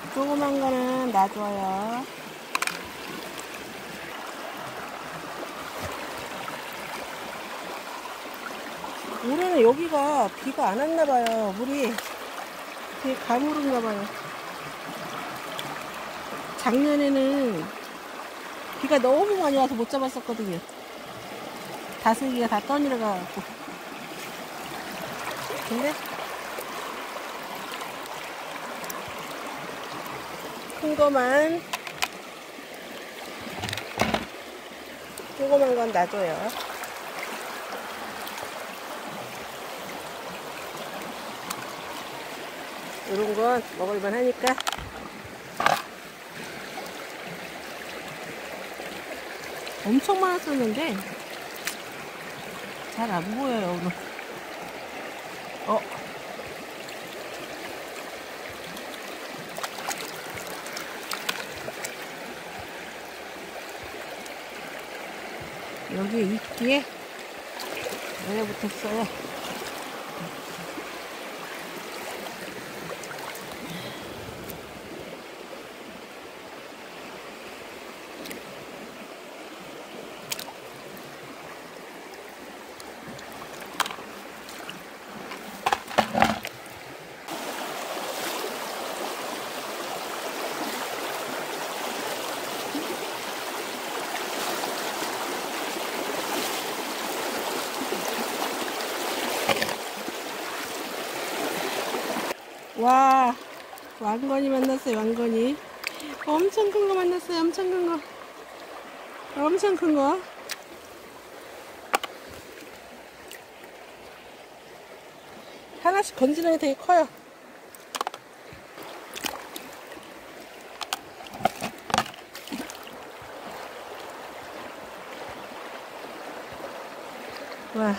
조그만 거는 놔줘요. 올해는 여기가 비가 안 왔나봐요. 물이 되게 가물은가봐요. 작년에는 비가 너무 많이 와서 못 잡았었거든요. 다슬기가 다 떠내려가고. 근데 큰 거만, 조그만 건 놔줘요. 이런 건 먹을만 하니까. 엄청 많았었는데 잘 안 보여요 오늘. 여기 이끼에 오래 붙었어요. 와, 왕건이 만났어요. 왕건이 엄청 큰 거 만났어요. 엄청 큰 거, 엄청 큰 거. 하나씩 건지는 게 되게 커요. 와,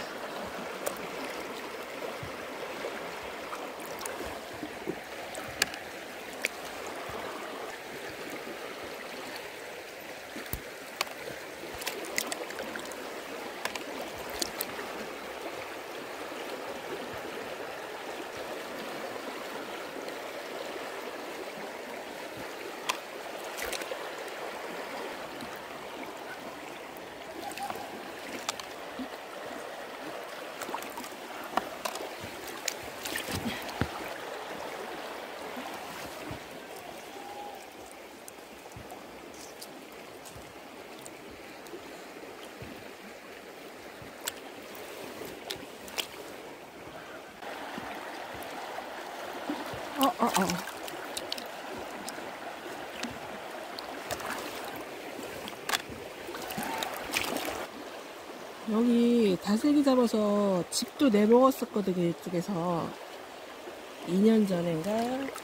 여기 다슬기 잡아서 집도 내먹었었거든요. 이쪽에서 2년 전인가,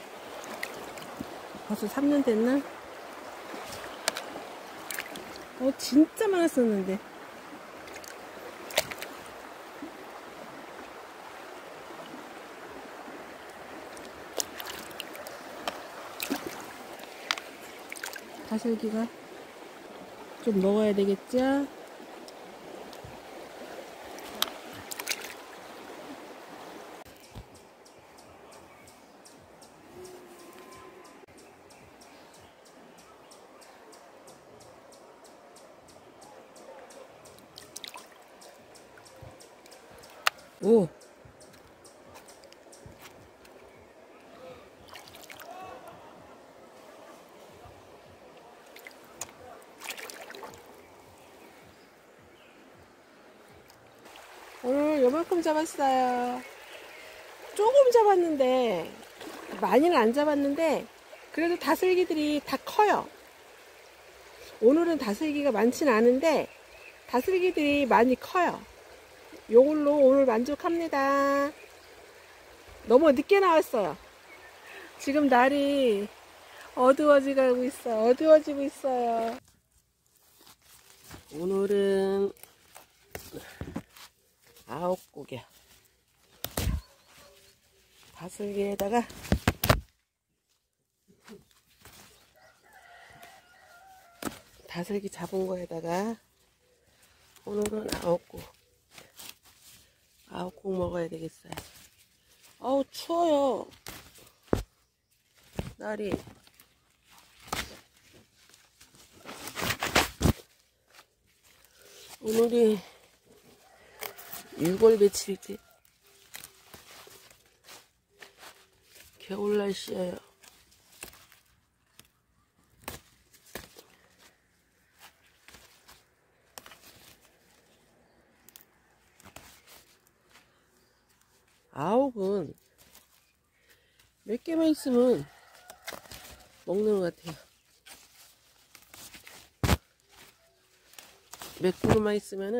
벌써 3년 됐나? 진짜 많았었는데. 다슬기가 좀 먹어야 되겠죠? 오! 오늘 요만큼 잡았어요. 조금 잡았는데, 많이는 안 잡았는데, 그래도 다슬기들이 다 커요. 오늘은 다슬기가 많지는 않은데, 다슬기들이 많이 커요. 요걸로 오늘 만족합니다. 너무 늦게 나왔어요. 지금 날이 어두워지고 있어요. 어두워지고 있어요. 오늘은 9고개 다슬기에다가 다슬기 잡은 거에다가 오늘은 9곡 먹어야 되겠어요. 추워요. 날이 오늘이 6월 며칠이지? 겨울 날씨예요. 아욱은 몇 개만 있으면 먹는 것 같아요. 몇 그루만 있으면은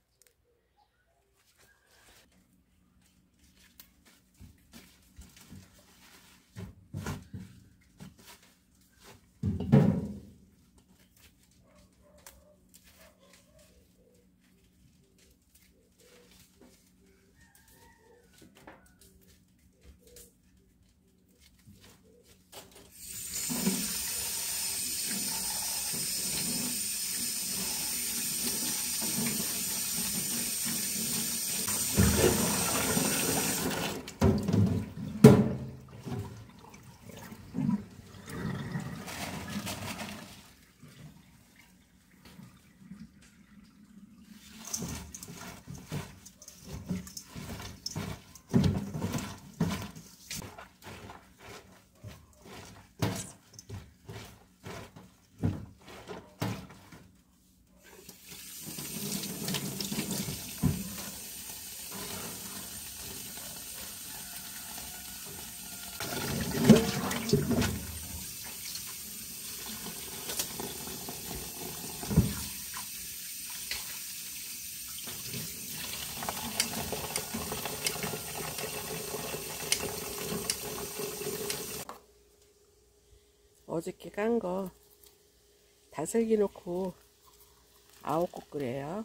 어저께 깐 거 다슬기 넣고 9곡 끓여요.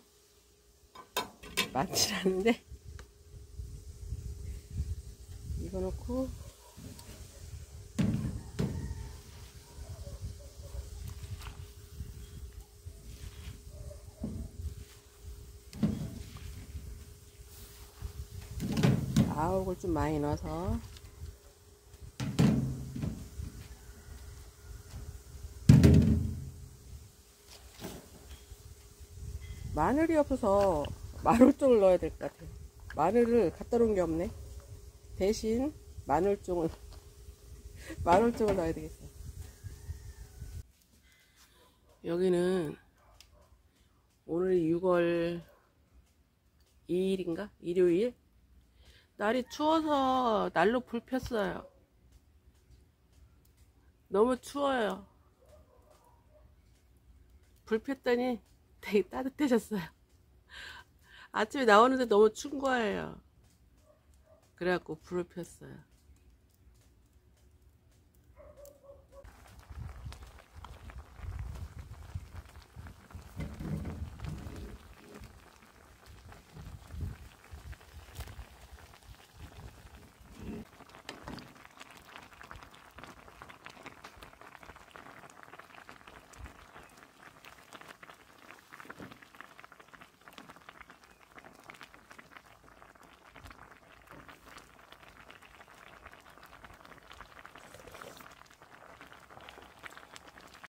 많진 않은데 이거 넣고 아욱을 좀 많이 넣어서 마늘이 없어서 마늘종을 넣어야 될 것 같아요. 마늘을 갖다 놓은 게 없네. 대신 마늘종을 마늘종을 넣어야 되겠어요. 여기는 오늘이 6월 2일인가? 일요일? 날이 추워서 난로 불 폈어요. 너무 추워요. 불 폈더니 되게 따뜻해졌어요. 아침에 나오는데 너무 추운 거예요. 그래갖고 불을 폈어요.